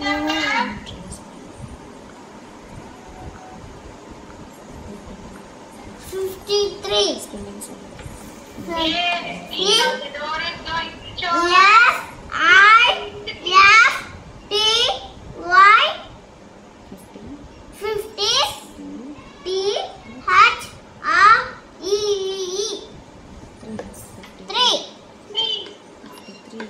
53. Yes, the door is going to show. Yeah.